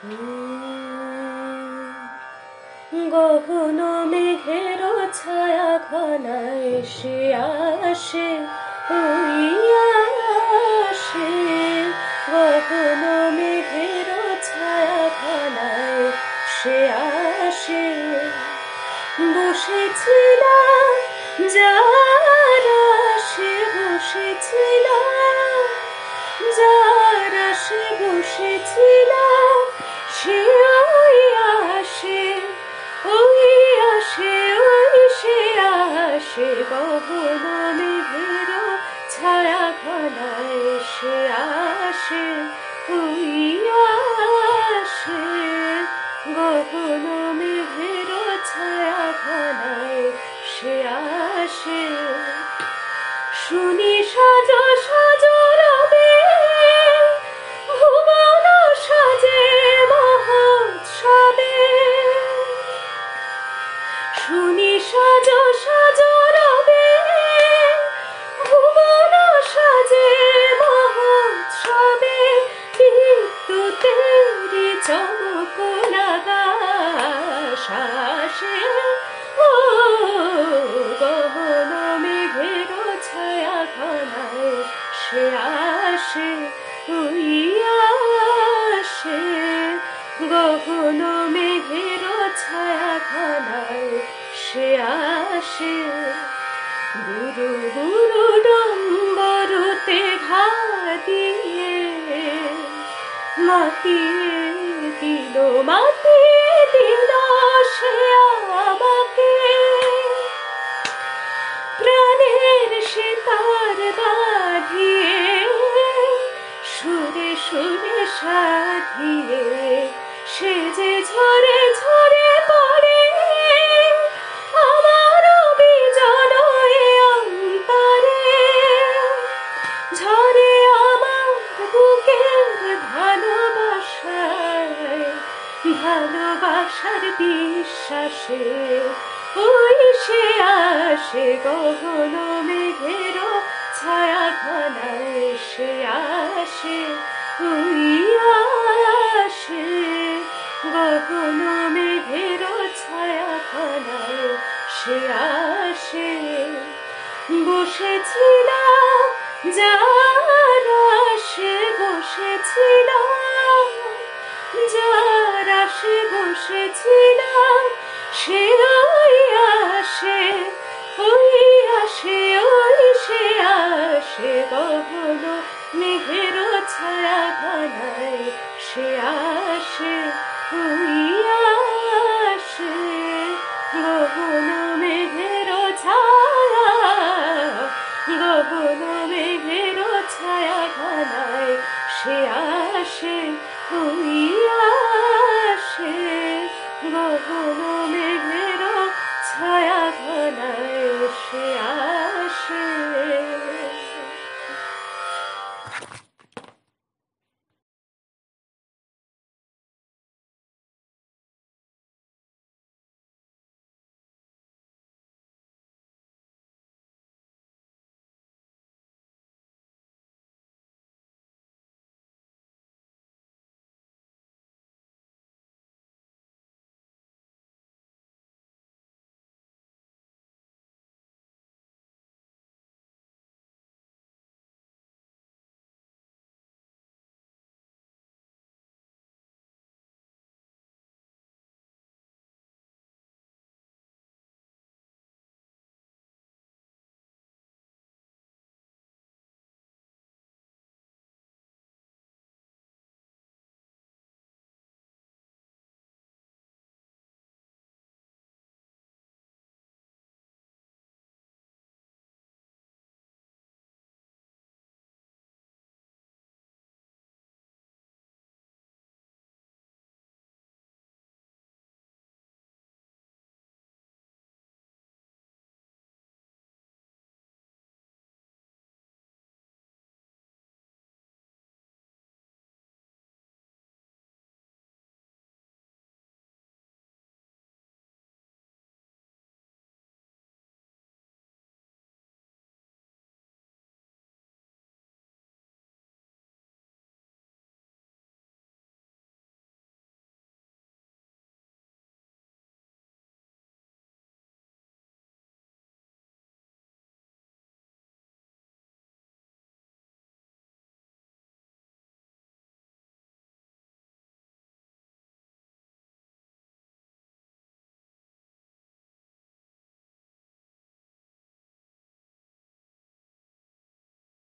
গহন মেঘের ছায়া খানা এসে আসে আসে গহন মেঘের ছায়া খানা এসে আসে বসেছিলাম যার আসে বসেছিলাম যার আসে বসেছিলাম সে ওই আসে ওই সে আসে গহন মেঘের ছায়া খানা এসে আসে ওই আসে গহন মেঘের ছায়া খানা এসে আসে শুনি সাজ সাজ রবে ভুবন সাজে মহোৎসবে শুনি সাজ সাজ রবে ভুবন সাজে মহোৎসবে বিদ্যুতেরি চমক লাগা শাসে গহন মেঘের ছায়া খানায় সে আসে ওই আসে গহন মেঘের ছায়া খানায় সে আসে গুরু গুরু ডম্বরুতে ঘা দিয়ে মাতিয়ে দিল সে আমাকে প্রাণের সে তার বাঁধিয়ে সুরে সুরে সাধিয়ে সে যে ঝরে ঝরে পড়ে আমার বিজন অন্তরে ঝরে আমার বুকের ভালোবাসার বিশ্বাসে ওই সে আসে গহন মেঘের ছায়া খানায় সে আসে ওই আসে গহন মেঘের ছায়া খানায় সে আসে বসেছিলাম যার আসে বসেছিলাম যার আসে বসেছিলাম সে ওই আসে সে আসে গহন মেঘের ছায়া খানায় সে আসে ওই আসে গহন মেঘের ছায়া গহন মেঘের ছায়া খানায় সে আসে ওই আসে গহন